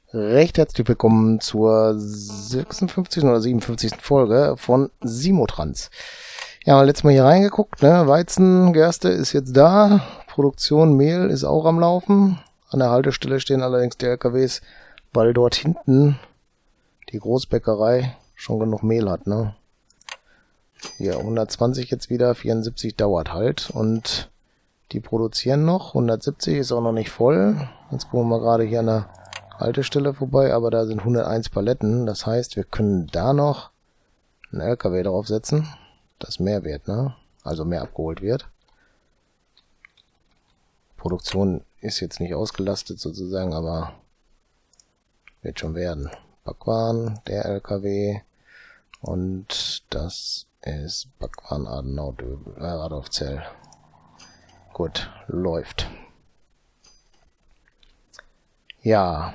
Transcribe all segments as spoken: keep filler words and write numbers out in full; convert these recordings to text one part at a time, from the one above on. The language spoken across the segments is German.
Recht herzlich willkommen zur sechsundfünfzigsten oder siebenundfünfzigsten Folge von Simotrans. Ja, haben wir letztes Mal hier reingeguckt, ne? Weizen, Gerste ist jetzt da, Produktion Mehl ist auch am Laufen. An der Haltestelle stehen allerdings die L K Ws, weil dort hinten die Großbäckerei schon genug Mehl hat, ne? Hier hundertzwanzig jetzt wieder, vierundsiebzig dauert halt und die produzieren noch, hundertsiebzig ist auch noch nicht voll. Jetzt gucken wir mal gerade hier an der Haltestelle vorbei, aber da sind hunderteins Paletten. Das heißt, wir können da noch einen L K W draufsetzen, dass mehr wird, ne? Also mehr abgeholt wird. Produktion ist jetzt nicht ausgelastet sozusagen, aber wird schon werden. Backwaren, der L K W und das ist Backwaren Adenau-Döbel, äh, Radolfzell. Gut, läuft. Ja,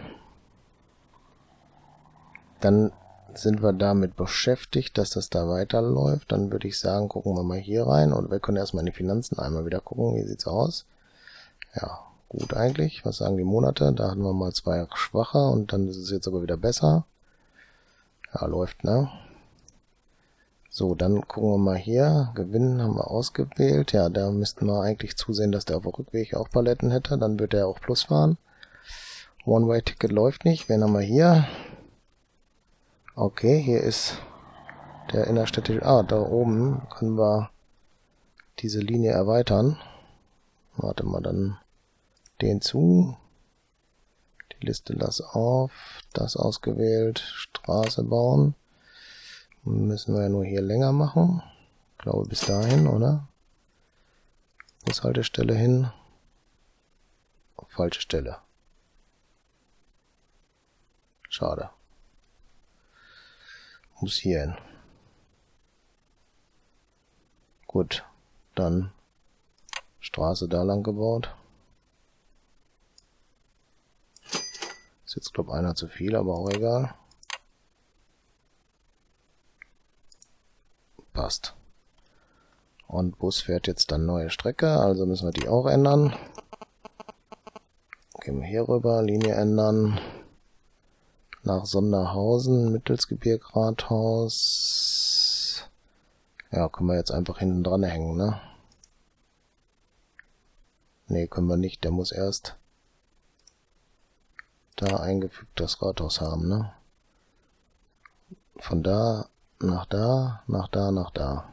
dann sind wir damit beschäftigt, dass das da weiterläuft. Dann würde ich sagen, gucken wir mal hier rein und wir können erstmal in die Finanzen einmal wieder gucken, wie sieht's aus. Ja, gut eigentlich. Was sagen die Monate? Da hatten wir mal zwei schwache und dann ist es jetzt aber wieder besser. Ja, läuft, ne? So, dann gucken wir mal hier. Gewinn haben wir ausgewählt. Ja, da müssten wir eigentlich zusehen, dass der auf dem Rückweg auch Paletten hätte. Dann wird er auch Plus fahren. One-Way-Ticket läuft nicht. Wen haben wir hier? Okay, hier ist der innerstädtische... Ah, da oben können wir diese Linie erweitern. Warte mal, dann den zu. Die Liste lass auf. Das ausgewählt. Straße bauen. Müssen wir ja nur hier länger machen. Ich glaube bis dahin, oder? Bushaltestelle hin. Falsche Stelle. Schade. Muss hier hin. Gut. Dann Straße da lang gebaut. Ist jetzt, glaube ich, einer zu viel, aber auch egal. Passt. Und Bus fährt jetzt dann neue Strecke, also müssen wir die auch ändern. Gehen wir hier rüber, Linie ändern. Nach Sonderhausen, Mittelsgebirg Rathaus. Ja, können wir jetzt einfach hinten dran hängen, ne? Ne, können wir nicht, der muss erst da eingefügt das Rathaus haben, ne? Von da nach da, nach da, nach da.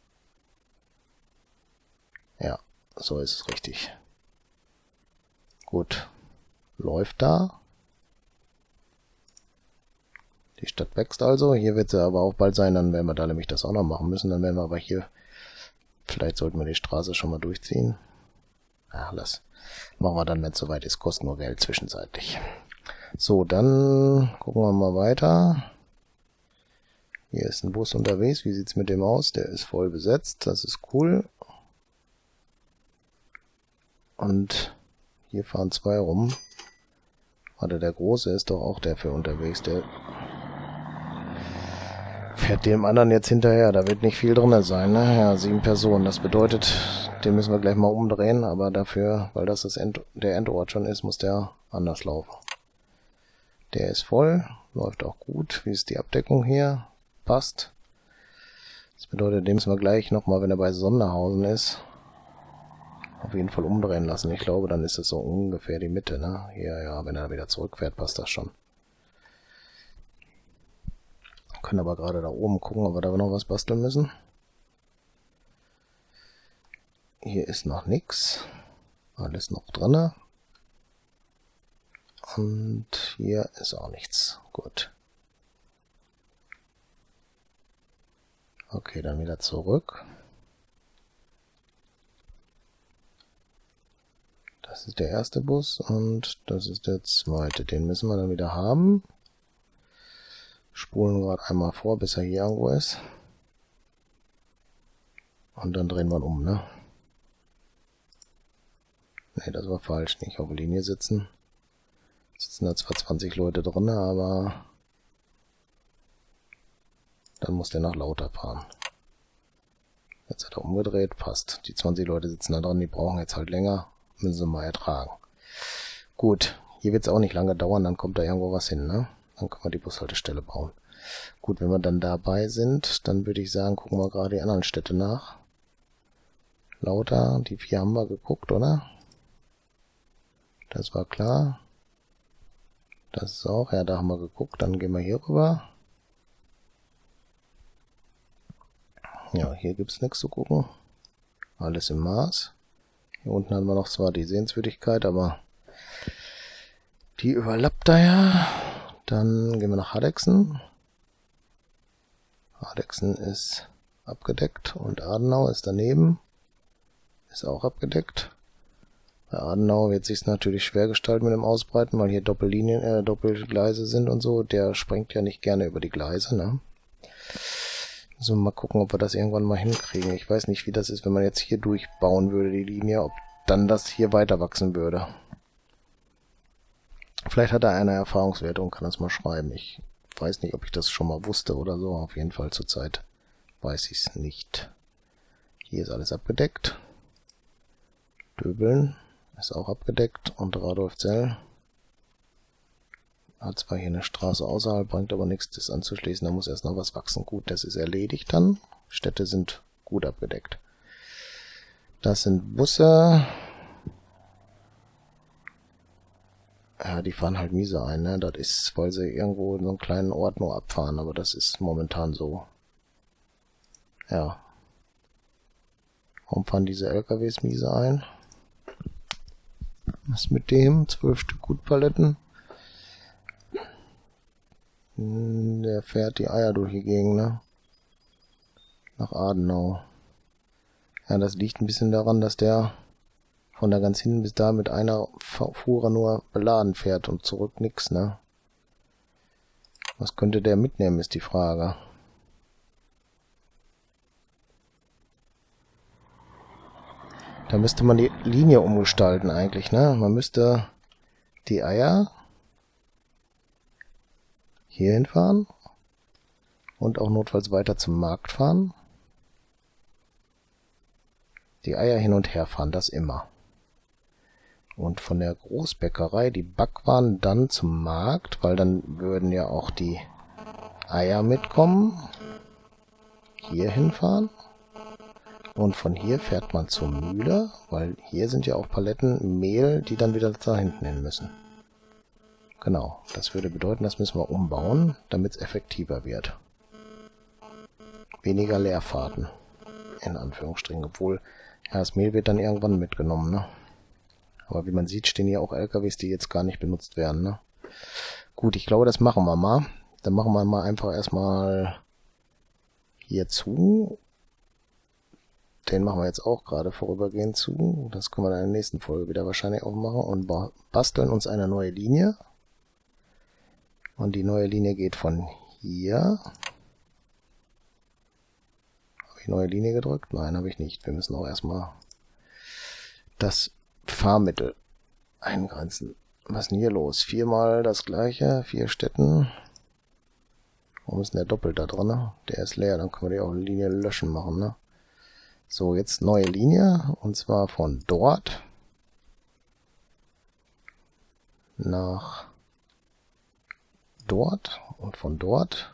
Ja, so ist es richtig. Gut. Läuft da. Die Stadt wächst also. Hier wird sie aber auch bald sein, dann werden wir da nämlich das auch noch machen müssen. Dann werden wir aber hier... Vielleicht sollten wir die Straße schon mal durchziehen. Ach, lass. Machen wir dann, wenn es soweit ist. Kostet nur Geld zwischenzeitlich. So, dann gucken wir mal weiter. Hier ist ein Bus unterwegs. Wie sieht's mit dem aus? Der ist voll besetzt. Das ist cool. Und hier fahren zwei rum. Warte, der Große ist doch auch der für unterwegs. Der fährt dem anderen jetzt hinterher. Da wird nicht viel drin sein, ne? Ja, sieben Personen. Das bedeutet, den müssen wir gleich mal umdrehen. Aber dafür, weil das, das End, der Endort schon ist, muss der anders laufen. Der ist voll. Läuft auch gut. Wie ist die Abdeckung hier? Passt. Das bedeutet, den müssen wir gleich nochmal, wenn er bei Sonderhausen ist, auf jeden Fall umdrehen lassen. Ich glaube, dann ist es so ungefähr die Mitte, ne? Hier, ja, wenn er wieder zurückfährt, passt das schon. Wir können aber gerade da oben gucken, ob wir da noch was basteln müssen. Hier ist noch nichts. Alles noch drin. Und hier ist auch nichts. Gut. Okay, dann wieder zurück. Das ist der erste Bus und das ist der zweite. Den müssen wir dann wieder haben. Spulen gerade einmal vor, bis er hier irgendwo ist. Und dann drehen wir ihn um, ne? Ne, das war falsch. Nicht auf der Linie sitzen. Sitzen da zwar zwanzig Leute drin, aber dann muss der nach Lauter fahren. Jetzt hat er umgedreht, passt. Die zwanzig Leute sitzen da dran, die brauchen jetzt halt länger. Müssen sie mal ertragen. Gut, Hier wird es auch nicht lange dauern, dann kommt da irgendwo was hin, ne? Dann können wir die Bushaltestelle bauen. Gut, wenn wir dann dabei sind, dann würde ich sagen, gucken wir gerade die anderen Städte nach. Lauter, die vier haben wir geguckt, oder? Das war klar. Das ist auch, ja, da haben wir geguckt. Dann gehen wir hier rüber. Ja, hier gibt es nichts zu gucken. Alles im Maß. Hier unten haben wir noch zwar die Sehenswürdigkeit, aber die überlappt da ja. Dann gehen wir nach Hardegsen. Hardegsen ist abgedeckt und Adenau ist daneben. Ist auch abgedeckt. Bei Adenau wird sich natürlich schwer gestalten mit dem Ausbreiten, weil hier Doppellinien, äh, Doppelgleise sind und so. Der springt ja nicht gerne über die Gleise, ne? So, mal gucken, ob wir das irgendwann mal hinkriegen. Ich weiß nicht, wie das ist, wenn man jetzt hier durchbauen würde, die Linie, ob dann das hier weiter wachsen würde. Vielleicht hat er eine Erfahrungswerte und kann das mal schreiben. Ich weiß nicht, ob ich das schon mal wusste oder so. Auf jeden Fall zurzeit weiß ich es nicht. Hier ist alles abgedeckt. Döbeln ist auch abgedeckt und Radolfzell hat zwar hier eine Straße außerhalb, bringt aber nichts, das anzuschließen. Da muss erst noch was wachsen. Gut, das ist erledigt dann. Städte sind gut abgedeckt. Das sind Busse. Ja, die fahren halt miese ein, ne? Das ist, weil sie irgendwo in so einen kleinen Ort nur abfahren, aber das ist momentan so. Ja. Warum fahren diese L K Ws miese ein? Was mit dem? Zwölf Stück Gutpaletten. Der fährt die Eier durch die Gegend, ne? Nach Adenau. Ja, das liegt ein bisschen daran, dass der von da ganz hinten bis da mit einer Fuhrer nur beladen fährt und zurück nix, ne? Was könnte der mitnehmen, ist die Frage. Da müsste man die Linie umgestalten eigentlich, ne? Man müsste die Eier hier hinfahren und auch notfalls weiter zum Markt fahren. Die Eier hin und her fahren, das immer. Und von der Großbäckerei die Backwaren dann zum Markt, weil dann würden ja auch die Eier mitkommen. Hier hinfahren. Und von hier fährt man zur Mühle, weil hier sind ja auch Paletten Mehl, die dann wieder da hinten hin müssen. Genau, das würde bedeuten, das müssen wir umbauen, damit es effektiver wird. Weniger Leerfahrten, in Anführungsstrichen, obwohl ja, das Mehl wird dann irgendwann mitgenommen, ne? Aber wie man sieht, stehen hier auch L K Ws, die jetzt gar nicht benutzt werden, ne? Gut, ich glaube, das machen wir mal. Dann machen wir mal einfach erstmal hier zu. Den machen wir jetzt auch gerade vorübergehend zu. Das können wir dann in der nächsten Folge wieder wahrscheinlich auch machen. Und basteln uns eine neue Linie. Und die neue Linie geht von hier. Habe ich neue Linie gedrückt? Nein, habe ich nicht. Wir müssen auch erstmal das Fahrmittel eingrenzen. Was ist denn hier los? Viermal das gleiche, vier Städten. Warum ist denn der doppelt da drin? Der ist leer, dann können wir die auch Linie löschen machen, ne? So, jetzt neue Linie, und zwar von dort nach dort und von dort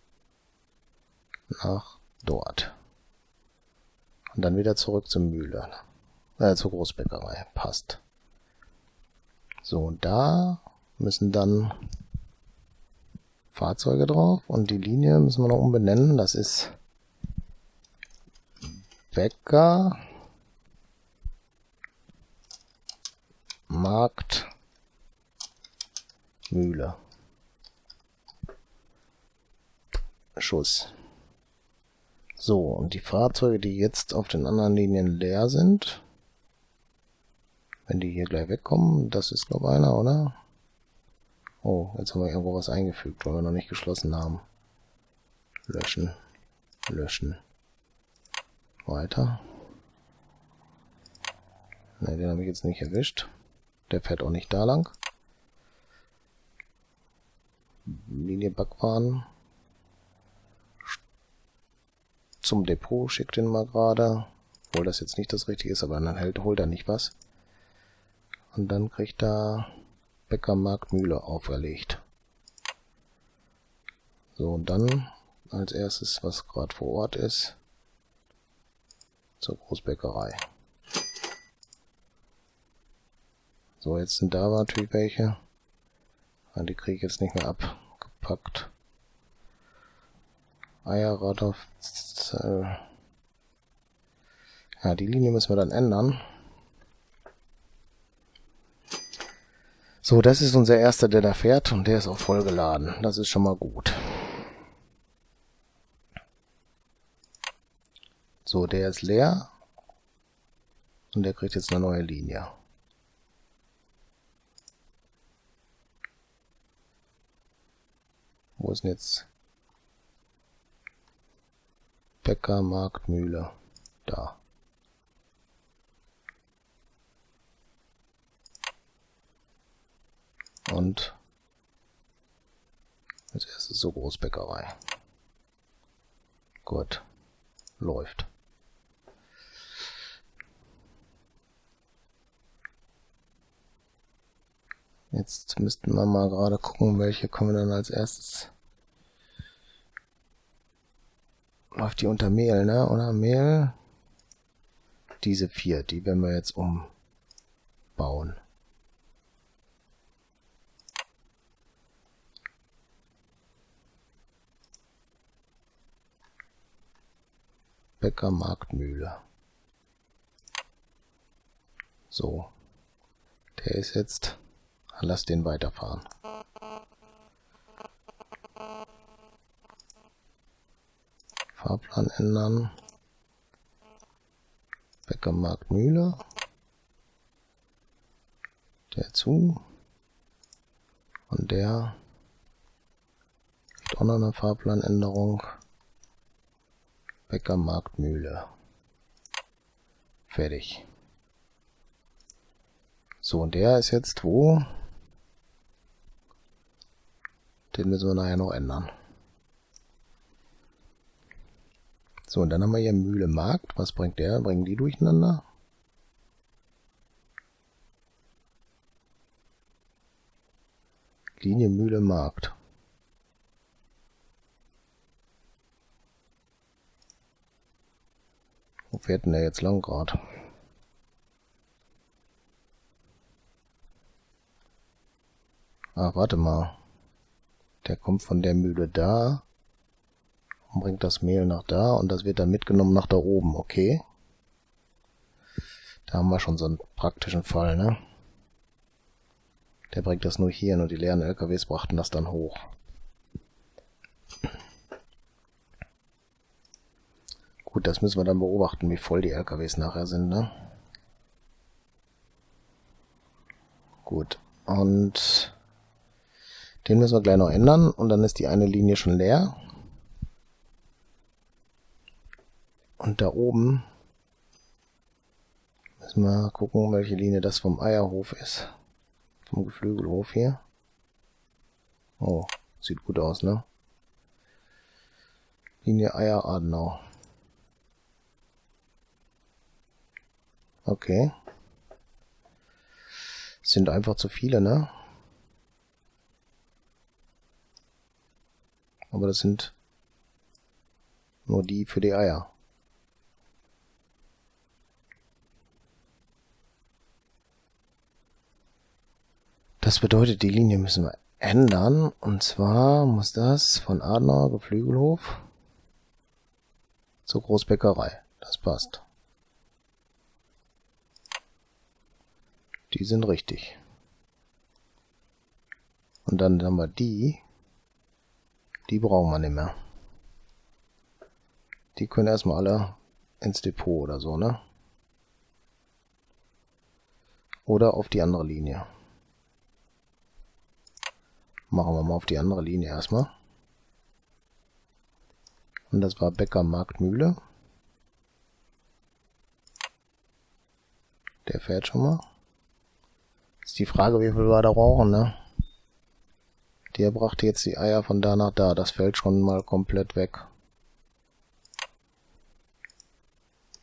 nach dort. Und dann wieder zurück zur Mühle, äh, zur Großbäckerei. Passt. So, und da müssen dann Fahrzeuge drauf und die Linie müssen wir noch umbenennen. Das ist Bäcker, Markt, Mühle. Schuss. So, und die Fahrzeuge, die jetzt auf den anderen Linien leer sind, wenn die hier gleich wegkommen, das ist glaube ich einer, oder? Oh, jetzt haben wir irgendwo was eingefügt, weil wir noch nicht geschlossen haben. Löschen, löschen. Weiter. Ne, den habe ich jetzt nicht erwischt. Der fährt auch nicht da lang. Linie Backwaren. Zum Depot schickt den mal gerade. Obwohl das jetzt nicht das Richtige ist, aber dann hält, holt er nicht was. Und dann kriegt er Bäcker Marktmühle auferlegt. So, und dann als erstes, was gerade vor Ort ist, zur Großbäckerei. So, jetzt sind da natürlich welche. Die kriege ich jetzt nicht mehr abgepackt. Eierrad auf... Äh ja, die Linie müssen wir dann ändern. So, das ist unser erster, der da fährt, und der ist auch voll geladen. Das ist schon mal gut. So, der ist leer. Und der kriegt jetzt eine neue Linie. Wo ist denn jetzt Bäcker Marktmühle? Da. Und als erstes so Großbäckerei. Gut. Läuft. Jetzt müssten wir mal gerade gucken, welche können wir dann als erstes. Läuft die unter Mehl, ne? Oder Mehl? Diese vier, die werden wir jetzt umbauen. Bäcker Marktmühle. So. Der ist jetzt... Lass den weiterfahren. Fahrplan ändern. Bäcker Marktmühle. Der zu. Und der hat auch noch eine Fahrplanänderung. Bäcker Marktmühle. Fertig. So, und der ist jetzt wo? Den müssen wir nachher noch ändern. So, und dann haben wir hier Mühle Markt. Was bringt der? Bringen die durcheinander? Linie Mühle Markt. Wo fährt denn der jetzt lang gerade? Ah, warte mal. Der kommt von der Mühle da und bringt das Mehl nach da und das wird dann mitgenommen nach da oben, okay? Da haben wir schon so einen praktischen Fall, ne? Der bringt das nur hier hin und die leeren L K Ws brachten das dann hoch. Gut, das müssen wir dann beobachten, wie voll die L K Ws nachher sind, ne? Gut, und den müssen wir gleich noch ändern und dann ist die eine Linie schon leer. Und da oben müssen wir gucken, welche Linie das vom Eierhof ist. Vom Geflügelhof hier. Oh, sieht gut aus, ne? Linie Eier-Adenau. Okay. Sind einfach zu viele, ne? Aber das sind nur die für die Eier. Das bedeutet, die Linie müssen wir ändern. Und zwar muss das von Adenauer Geflügelhof zur Großbäckerei. Das passt. Die sind richtig. Und dann haben wir die. Die brauchen wir nicht mehr. Die können erstmal alle ins Depot oder so, ne? Oder auf die andere Linie. Machen wir mal auf die andere Linie erstmal. Und das war Bäcker Marktmühle. Der fährt schon mal. Ist die Frage, wie viel wir da brauchen, ne? Der brachte jetzt die Eier von da nach da. Das fällt schon mal komplett weg.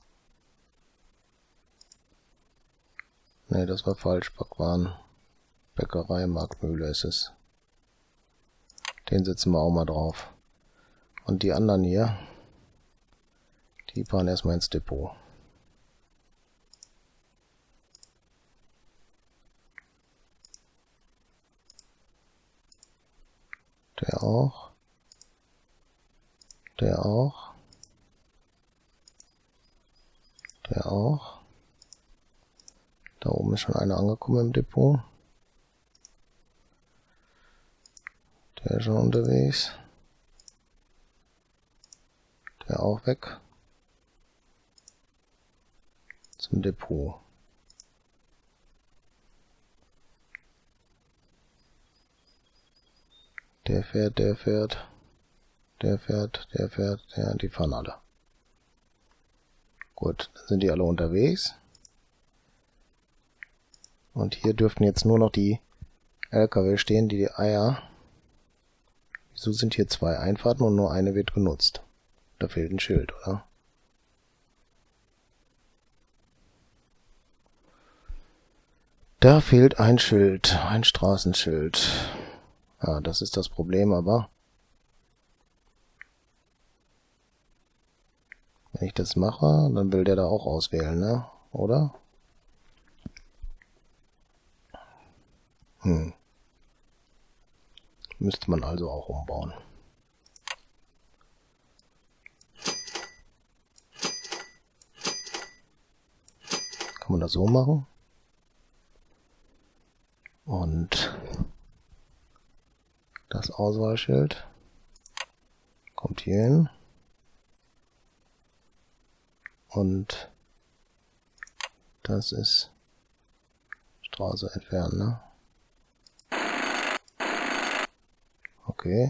Ne, das war falsch. Backwaren. Bäckerei Marktmühle ist es. Den setzen wir auch mal drauf. Und die anderen hier, die fahren erstmal ins Depot. Der auch. Der auch. Der auch. Da oben ist schon einer angekommen im Depot. Der ist schon unterwegs. Der auch weg. Zum Depot. Der fährt, der fährt. Der fährt, der fährt. Ja, die fahren alle. Gut, dann sind die alle unterwegs. Und hier dürften jetzt nur noch die L K W stehen, die die Eier... Wieso sind hier zwei Einfahrten und nur eine wird genutzt? Da fehlt ein Schild, oder? Da fehlt ein Schild, ein Straßenschild. Ja, das ist das Problem, aber... Wenn ich das mache, dann will der da auch auswählen, ne? Oder? Hm. Müsste man also auch umbauen. Kann man das so machen? Und das Auswahlschild kommt hier hin. Und das ist Straße entfernen, ne? Okay.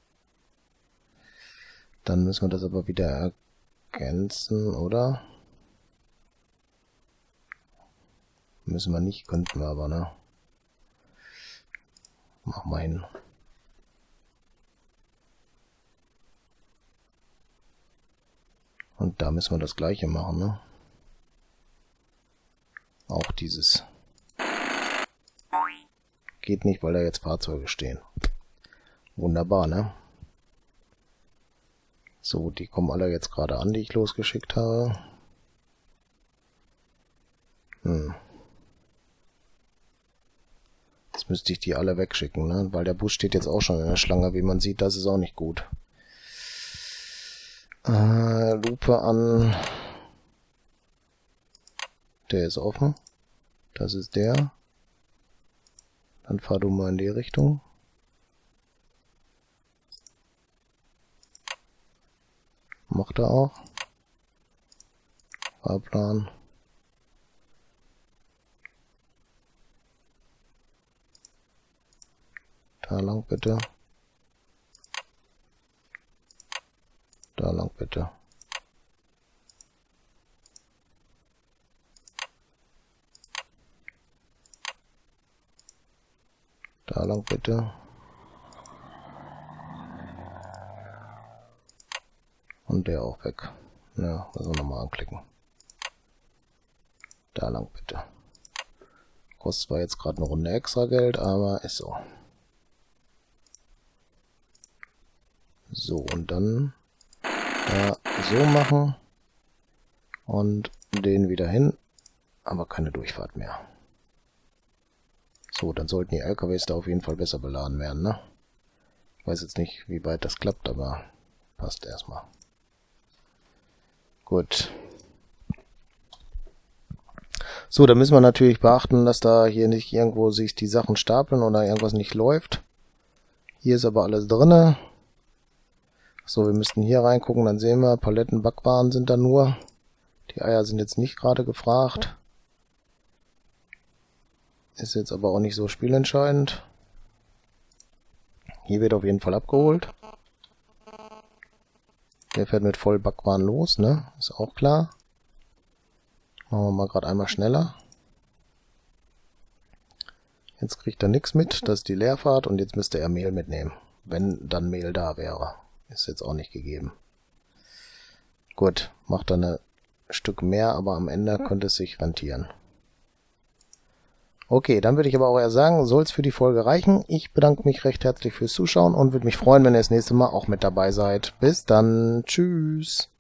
Dann müssen wir das aber wieder ergänzen, oder? Müssen wir nicht, könnten wir aber, ne? Machen wir hin. Und da müssen wir das gleiche machen, ne? Auch dieses. Geht nicht, weil da jetzt Fahrzeuge stehen. Wunderbar, ne? So, die kommen alle jetzt gerade an, die ich losgeschickt habe. Hm. Jetzt müsste ich die alle wegschicken, ne? Weil der Bus steht jetzt auch schon in der Schlange, wie man sieht, das ist auch nicht gut. Äh, Lupe an. Der ist offen. Das ist der. Dann fahr du mal in die Richtung. Macht er auch. Fahrplan. Da lang bitte. Da lang bitte. Da lang bitte. Und der auch weg. Ja, müssen wir nochmal anklicken. Da lang bitte. Kostet zwar jetzt gerade eine Runde extra Geld, aber ist so. So, und dann ja, so machen. Und den wieder hin. Aber keine Durchfahrt mehr. So, dann sollten die L K Ws da auf jeden Fall besser beladen werden, ne? Ich weiß jetzt nicht, wie weit das klappt, aber passt erstmal. Gut. So, da müssen wir natürlich beachten, dass da hier nicht irgendwo sich die Sachen stapeln oder irgendwas nicht läuft. Hier ist aber alles drinne. So, wir müssten hier reingucken, dann sehen wir, Paletten Backwaren sind da nur. Die Eier sind jetzt nicht gerade gefragt. Ist jetzt aber auch nicht so spielentscheidend. Hier wird auf jeden Fall abgeholt. Der fährt mit voll Backwaren los, ne? Ist auch klar. Machen wir mal gerade einmal schneller. Jetzt kriegt er nichts mit, das ist die Leerfahrt und jetzt müsste er Mehl mitnehmen. Wenn dann Mehl da wäre. Ist jetzt auch nicht gegeben. Gut, macht dann ein Stück mehr, aber am Ende könnte es sich rentieren. Okay, dann würde ich aber auch eher sagen, soll es für die Folge reichen. Ich bedanke mich recht herzlich fürs Zuschauen und würde mich freuen, wenn ihr das nächste Mal auch mit dabei seid. Bis dann. Tschüss.